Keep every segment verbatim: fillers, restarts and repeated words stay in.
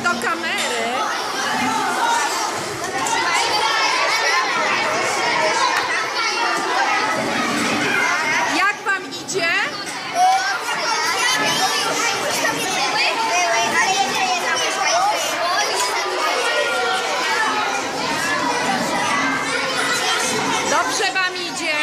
do kamery. Jak wam idzie? Dobrze wam idzie?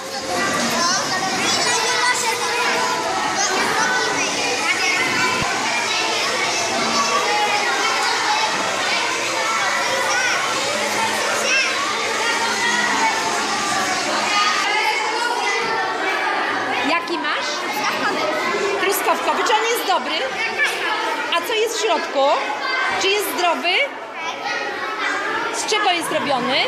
Jaki masz? Truskawkowy. Czy on jest dobry? A co jest w środku? Czy jest zdrowy? Z czego jest robiony?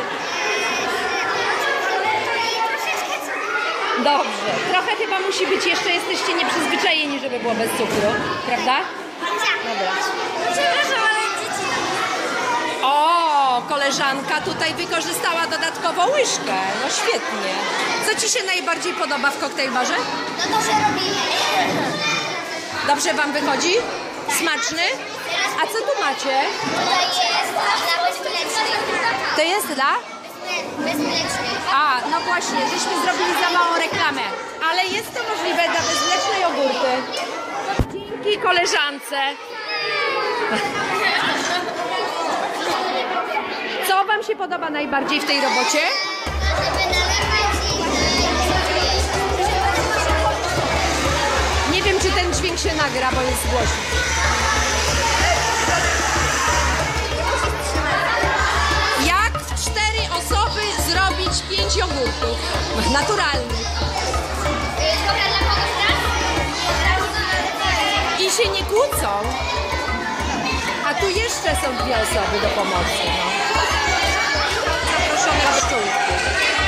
Dobrze. Trochę chyba musi być jeszcze, jesteście nieprzyzwyczajeni, żeby było bez cukru. Prawda? Dobra. Przepraszam, ale dzieci... O, koleżanka tutaj wykorzystała dodatkowo łyżkę. No świetnie. Co ci się najbardziej podoba w koktajlbarze? No to, że robimy. Dobrze wam wychodzi? Smaczny? A co tu macie? Tutaj jest dla bezmlecznych. To jest dla? Bezmlecznych. A, no właśnie, żeśmy zrobili za małą reklamę. Ale jest to możliwe dla bezmlecznej jogurty. Dzięki koleżance. Co wam się podoba najbardziej w tej robocie? Żeby nalewać i... Nie wiem, czy ten dźwięk się nagra, bo jest głośny. Jak w cztery osoby zrobić pięć jogurtów? Naturalnych. Dobra, dla kogoś raz? I się nie kłócą. A tu jeszcze są dwie osoby do pomocy. No. Zaproszone pszczółki.